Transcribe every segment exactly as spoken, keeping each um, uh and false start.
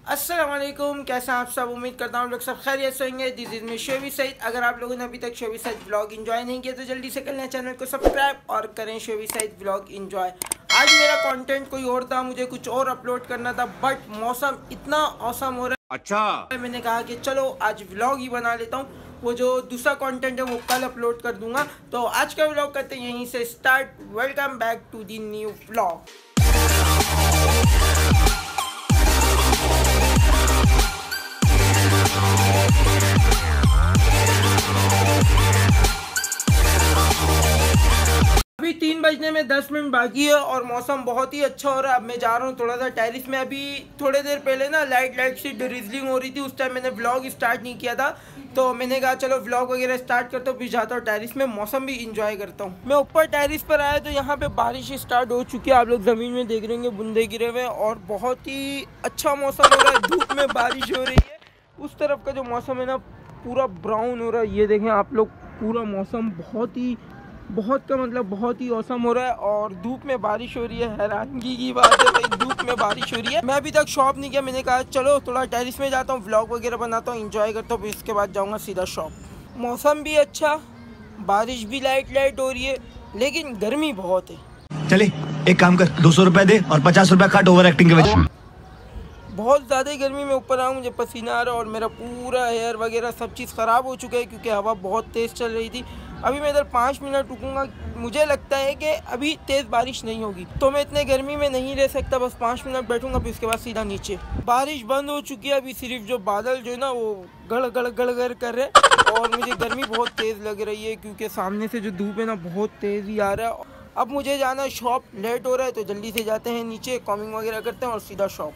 अस्सलाम वालेकुम, कैसे हैं आप सब। उम्मीद करता हूँ आप लोग सब खैरियत से होंगे। This is me Shovi Saeed. अगर आप लोगों ने अभी तक शोवी सईद व्लॉग एंजॉय नहीं किया तो जल्दी से कर लें चैनल को सब्सक्राइब और करें शोवी सईद व्लॉग एंजॉय। आज मेरा कंटेंट कोई और था, मुझे कुछ और अपलोड करना था, बट मौसम इतना औसम हो रहा है। अच्छा, मैंने कहा कि चलो आज व्लॉग ही बना लेता हूँ। वो जो दूसरा कंटेंट है वो कल अपलोड कर दूंगा। तो आज का व्लॉग करते हैं यहीं से start. Welcome back to the new vlog. अभी तीन बजने में दस मिनट बाकी है और मौसम बहुत ही अच्छा हो रहा है। अब मैं जा रहा हूँ थोड़ा सा टेरिस में। अभी थोड़ी देर पहले ना लाइट लाइट सी ड्रिजलिंग हो रही थी, उस टाइम मैंने व्लॉग स्टार्ट नहीं किया था, तो मैंने कहा चलो व्लॉग वगैरह स्टार्ट करता हूँ, फिर जाता हूँ टेरिस में, मौसम भी इंजॉय करता हूँ। मैं ऊपर टेरिस पर आया तो यहाँ पे बारिश स्टार्ट हो चुकी है। आप लोग ज़मीन में देख रहे होंगे बूंदे गिरे हुए और बहुत ही अच्छा मौसम हो रहा है। धूप में बारिश हो रही है। उस तरफ का जो मौसम है ना पूरा ब्राउन हो रहा है। ये देखें आप लोग, पूरा मौसम बहुत ही बहुत का मतलब बहुत ही औसम हो रहा है और धूप में बारिश हो रही है। हैरानगी की बात है भाई, धूप में बारिश हो रही है। मैं अभी तक शॉप नहीं किया, मैंने कहा चलो थोड़ा टेरिस में जाता हूँ, व्लॉग वगैरह बनाता हूँ, एंजॉय करता हूँ, फिर इसके बाद जाऊँगा सीधा शॉप। मौसम भी अच्छा, बारिश भी लाइट लाइट हो रही है, लेकिन गर्मी बहुत है। चले एक काम कर, दो सौ रुपए दे और पचास रुपए काट ओवर एक्टिंग के वजह। बहुत ज़्यादा गर्मी में ऊपर आऊँ, मुझे पसीना आ रहा है और मेरा पूरा हेयर वगैरह सब चीज़ ख़राब हो चुका है क्योंकि हवा बहुत तेज़ चल रही थी। अभी मैं इधर पाँच मिनट रुकूंगा, मुझे लगता है कि अभी तेज़ बारिश नहीं होगी, तो मैं इतने गर्मी में नहीं रह सकता। बस पाँच मिनट बैठूंगा, फिर उसके बाद सीधा नीचे। बारिश बंद हो चुकी है, अभी सिर्फ जो बादल जो है ना वो गड़ गड़ गड़ गड़ कर रहे और मुझे गर्मी बहुत तेज़ लग रही है क्योंकि सामने से जो धूप है ना बहुत तेज़ ही आ रहा है। अब मुझे जाना है शॉप, लेट हो रहा है तो जल्दी से जाते हैं नीचे, कॉमिंग वगैरह करते हैं और सीधा शॉप।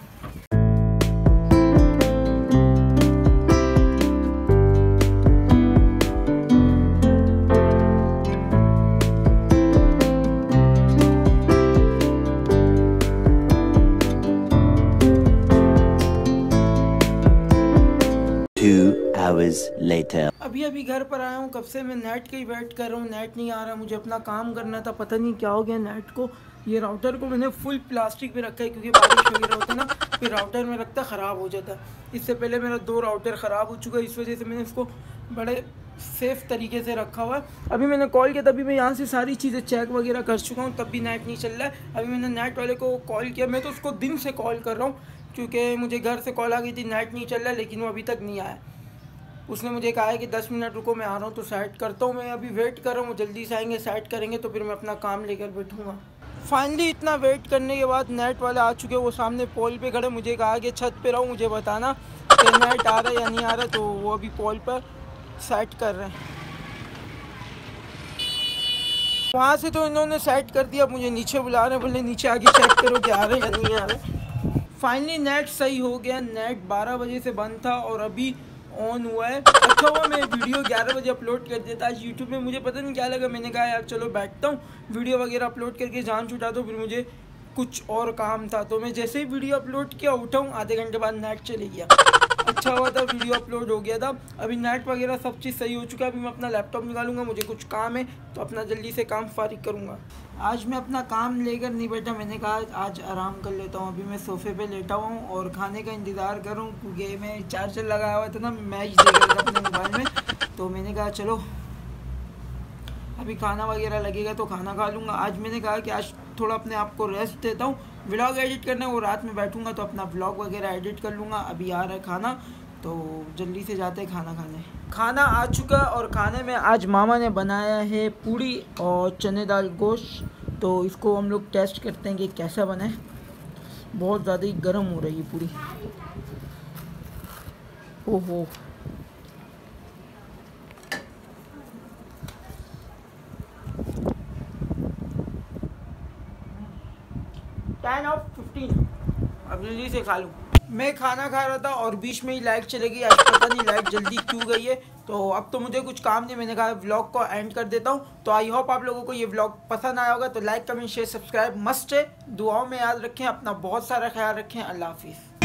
Two hours later. अभी अभी घर पर आया हूँ, कब से मैं नेट का ही वेट कर रहा हूँ, नेट नहीं आ रहा। मुझे अपना काम करना था, पता नहीं क्या हो गया नेट को। ये राउटर को मैंने फुल प्लास्टिक पे रखा है क्योंकि बारिश वगैरह होता है ना, फिर राउटर में रखता ख़राब हो जाता है। इससे पहले मेरा दो राउटर ख़राब हो चुका है, इस वजह से मैंने इसको बड़े सेफ़ तरीके से रखा हुआ है। अभी मैंने कॉल किया तभी मैं यहाँ से सारी चीज़ें चेक वगैरह कर चुका हूँ, तब भी नेट नहीं चल रहा है। अभी मैंने नेट वाले को कॉल किया, मैं तो उसको दिन से कॉल कर रहा हूँ क्योंकि मुझे घर से कॉल आ गई थी नेट नहीं चल रहा है, लेकिन वो अभी तक नहीं आया। उसने मुझे कहा है कि दस मिनट रुको मैं आ रहा हूँ, तो सेट करता हूँ। मैं अभी वेट कर रहा हूँ, जल्दी से आएंगे, सेट करेंगे तो फिर मैं अपना काम लेकर बैठूँगा। फाइनली इतना वेट करने के बाद नेट वाले आ चुके हैं, वो सामने पोल पे खड़े। मुझे कहा कि छत पे रहो, मुझे बताना कि नेट आ रहा है या नहीं आ रहा है, तो वो अभी पोल पर सेट कर रहे हैं। वहाँ से तो इन्होंने सेट कर दिया, मुझे नीचे बुला रहे हैं, बोले नीचे आके चेक करो कि आ रहे हैं या नहीं आ रहे। फाइनली नेट सही हो गया। नेट बारह बजे से बंद था और अभी ऑन हुआ है। अच्छा हुआ मैं वीडियो ग्यारह बजे अपलोड कर दिया था आज यूट्यूब में, मुझे पता नहीं क्या लगा, मैंने कहा यार चलो बैठता हूँ वीडियो वगैरह अपलोड करके जान छुटा दो। फिर मुझे कुछ और काम था, तो मैं जैसे ही वीडियो अपलोड किया उठाऊँ, आधे घंटे बाद नेट चले गया। अच्छा हुआ था वीडियो अपलोड हो गया था। अभी नेट वगैरह सब चीज़ सही हो चुका है। अभी मैं अपना लैपटॉप निकालूंगा, मुझे कुछ काम है तो अपना जल्दी से काम फारिग करूँगा। आज मैं अपना काम लेकर नहीं बैठा, मैंने कहा आज आराम कर लेता हूँ। अभी मैं सोफ़े पे लेटा हुआ हूँ और खाने का इंतज़ार कर रहा हूँ क्योंकि मैं चार्जर लगाया हुआ था ना, मैच देख रहा था अपने मोबाइल में, तो मैंने कहा चलो अभी खाना वगैरह लगेगा तो खाना खा लूँगा। आज मैंने कहा कि आज थोड़ा अपने आप को रेस्ट देता हूँ। व्लॉग एडिट करना है वो रात में बैठूँगा तो अपना व्लॉग वगैरह एडिट कर लूँगा। अभी आ रहा है खाना तो जल्दी से जाते हैं खाना खाने। खाना आ चुका और खाने में आज मामा ने बनाया है पूड़ी और चने दाल गोश्त, तो इसको हम लोग टेस्ट करते हैं कि कैसा बना है। बहुत ज़्यादा ही गर्म हो रही है पूड़ी। ओहो, टेन ऑफ फिफ्टीन। अब जल्दी से खा लूँ। मैं खाना खा रहा था और बीच में ही लाइट चली गई। आज पता नहीं लाइट जल्दी क्यों गई है। तो अब तो मुझे कुछ काम नहीं, मैंने कहा व्लॉग को एंड कर देता हूँ। तो आई होप आप लोगों को ये व्लॉग पसंद आया होगा, तो like comment share subscribe must है। दुआओं में याद रखें, अपना बहुत सारा ख्याल रखें। अल्लाह हाफिज़।